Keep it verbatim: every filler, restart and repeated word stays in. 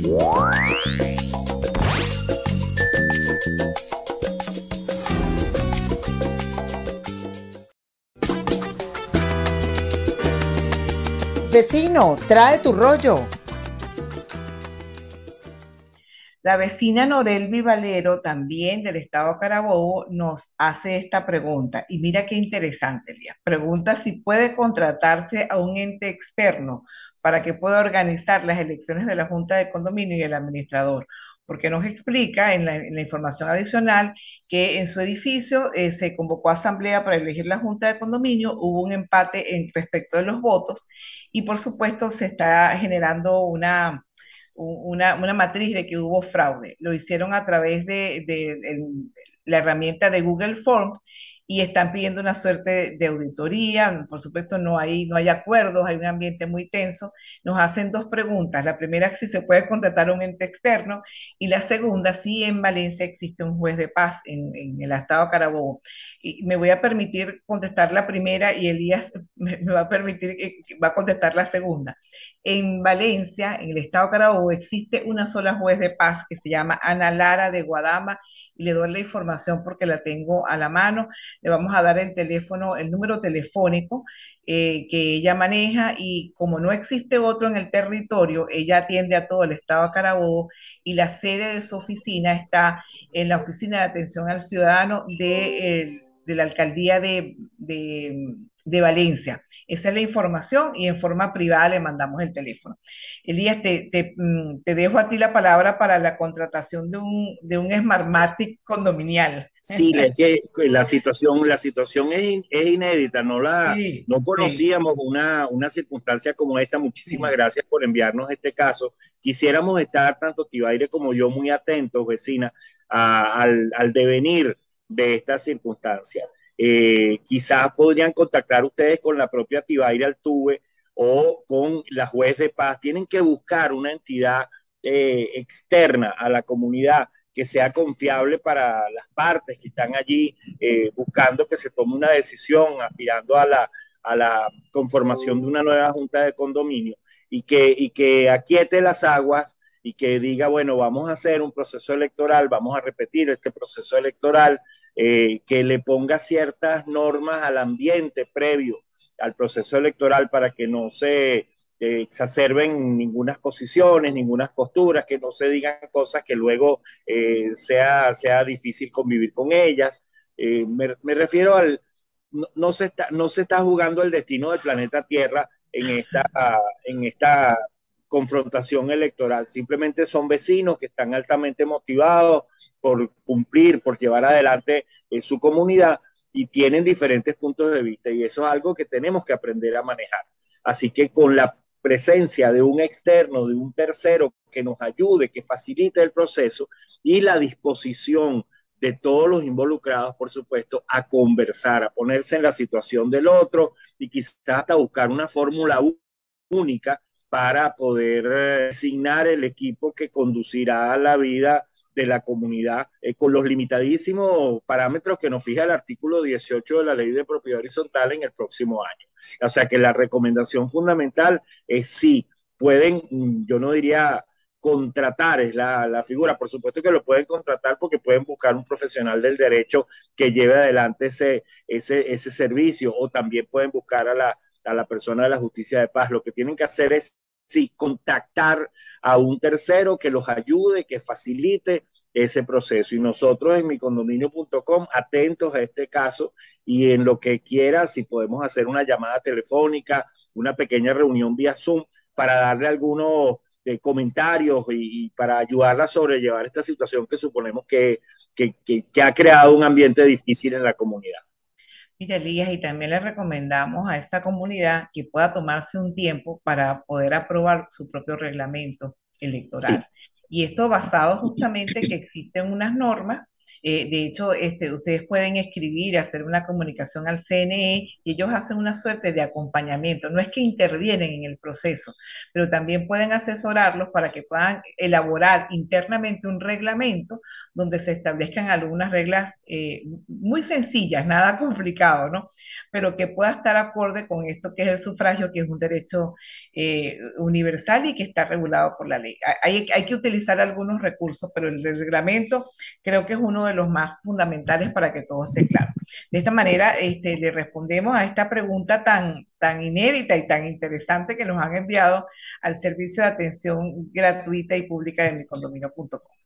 Vecino, trae tu rollo. La vecina Norelvi Valero, también del estado Carabobo, nos hace esta pregunta. Y mira qué interesante, Elías. Pregunta si puede contratarse a un ente externo para que pueda organizar las elecciones de la Junta de Condominio y el administrador. Porque nos explica en la, en la información adicional que en su edificio eh, se convocó a asamblea para elegir la Junta de Condominio, hubo un empate en respecto de los votos y por supuesto se está generando una una, una matriz de que hubo fraude. Lo hicieron a través de, de, de la herramienta de Google Form y están pidiendo una suerte de auditoría. Por supuesto, no hay, no hay acuerdos, hay un ambiente muy tenso. Nos hacen dos preguntas. La primera es si se puede contratar a un ente externo y la segunda, si en Valencia existe un juez de paz en, en el estado Carabobo. Y me voy a permitir contestar la primera y Elías me, me va a permitir, va a contestar la segunda. En Valencia, en el estado Carabobo, existe una sola juez de paz que se llama Ana Lara de Guadama y le doy la información porque la tengo a la mano. Le vamos a dar el teléfono, el número telefónico eh, que ella maneja y como no existe otro en el territorio, ella atiende a todo el estado Carabobo y la sede de su oficina está en la Oficina de Atención al Ciudadano de, eh, de la Alcaldía de, de, de Valencia. Esa es la información y en forma privada le mandamos el teléfono. Elías, te, te, mm, te dejo a ti la palabra para la contratación de un, de un Smartmatic condominial. Sí, es que la situación, la situación es, in- es inédita, no la, Sí, no sí, conocíamos una, una circunstancia como esta. Muchísimas sí. gracias por enviarnos este caso. Quisiéramos estar, tanto Tibaire como yo, muy atentos, vecina, a- al, al devenir de esta circunstancia. Eh, quizás podrían contactar ustedes con la propia Tibaire Altuve o con la juez de paz. Tienen que buscar una entidad eh, externa a la comunidad que sea confiable para las partes que están allí eh, buscando que se tome una decisión, aspirando a la, a la conformación de una nueva junta de condominio y que, y que aquiete las aguas y que diga, bueno, vamos a hacer un proceso electoral, vamos a repetir este proceso electoral, eh, que le ponga ciertas normas al ambiente previo al proceso electoral para que no se eh, exacerben ninguna posiciones, ninguna posturas, que no se digan cosas que luego eh, sea, sea difícil convivir con ellas. Eh, me, me, refiero al, no, no, se está, no se está jugando el destino del planeta Tierra en esta, en esta confrontación electoral. Simplemente son vecinos que están altamente motivados por cumplir, por llevar adelante eh, su comunidad y tienen diferentes puntos de vista y eso es algo que tenemos que aprender a manejar. Así que con la presencia de un externo, de un tercero que nos ayude, que facilite el proceso y la disposición de todos los involucrados, por supuesto, a conversar, a ponerse en la situación del otro y quizás hasta buscar una fórmula única para poder eh, asignar el equipo que conducirá a la vida de la comunidad eh, con los limitadísimos parámetros que nos fija el artículo dieciocho de la Ley de Propiedad Horizontal en el próximo año. O sea que la recomendación fundamental es sí, pueden, yo no diría contratar, es la, la figura, por supuesto que lo pueden contratar porque pueden buscar un profesional del derecho que lleve adelante ese, ese, ese servicio o también pueden buscar a la, a la persona de la justicia de paz. Lo que tienen que hacer es sí, contactar a un tercero que los ayude, que facilite ese proceso. Y nosotros en mi condominio punto com, atentos a este caso y en lo que quiera, si podemos hacer una llamada telefónica, una pequeña reunión vía Zoom para darle algunos eh, comentarios y, y, para ayudarla a sobrellevar esta situación que suponemos que, que, que, que ha creado un ambiente difícil en la comunidad. Mira, Elías, y también le recomendamos a esta comunidad que pueda tomarse un tiempo para poder aprobar su propio reglamento electoral. Sí. Y esto basado justamente que existen unas normas. Eh, de hecho, este, ustedes pueden escribir, hacer una comunicación al C N E y ellos hacen una suerte de acompañamiento. No es que intervienen en el proceso, pero también pueden asesorarlos para que puedan elaborar internamente un reglamento donde se establezcan algunas reglas eh, muy sencillas, nada complicado, ¿no? Pero que pueda estar acorde con esto que es el sufragio, que es un derecho eh, universal y que está regulado por la ley. Hay, hay que utilizar algunos recursos, pero el reglamento creo que es uno de los más fundamentales para que todo esté claro. De esta manera, este, le respondemos a esta pregunta tan, tan inédita y tan interesante que nos han enviado al servicio de atención gratuita y pública de micondominio punto com.